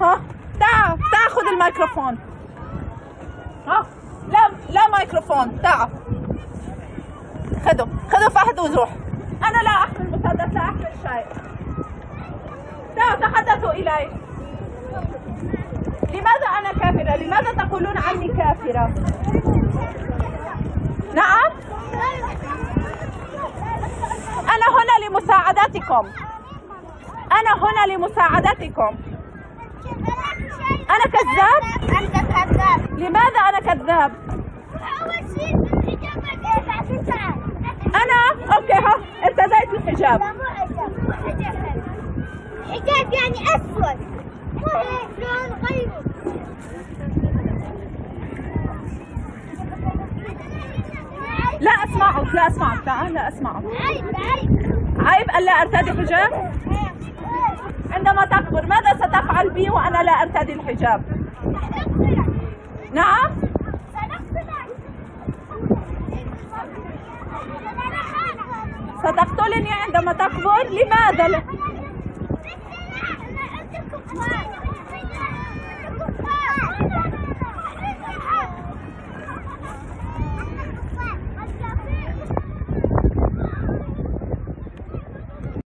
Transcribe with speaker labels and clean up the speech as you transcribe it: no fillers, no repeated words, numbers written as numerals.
Speaker 1: ها تعا خذ الميكروفون. ها لا ميكروفون، تعا خذوا فهد وروح. أنا لا أحمل مسدس، لا أحمل شيء. تعالوا تحدثوا إلي. لماذا أنا كافرة؟ لماذا تقولون عني كافرة؟ نعم، أنا هنا لمساعدتكم. أنا كذاب؟
Speaker 2: أنت كذاب.
Speaker 1: لماذا أنا كذاب؟
Speaker 2: أول شيء الحجاب
Speaker 1: أنا أوكي ها ارتديت الحجاب.
Speaker 2: لا مو حجاب، حجاب يعني أسود، لون غيره.
Speaker 1: لا أسمعك تعال، لا أسمعك. عيب ألا أرتدي حجاب؟ عندما تكبر ماذا ستفعل بي وأنا لا أرتدي الحجاب؟ نعم؟ ستقتلني عندما تكبر؟ لماذا؟